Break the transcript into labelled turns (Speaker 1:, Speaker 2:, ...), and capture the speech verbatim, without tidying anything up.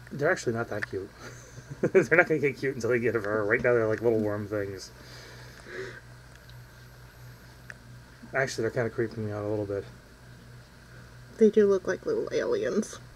Speaker 1: They're actually not that cute. They're not going to get cute until they get a fur. Right now they're like little worm things. Actually, they're kind of creeping me out a little bit.
Speaker 2: They do look like little aliens.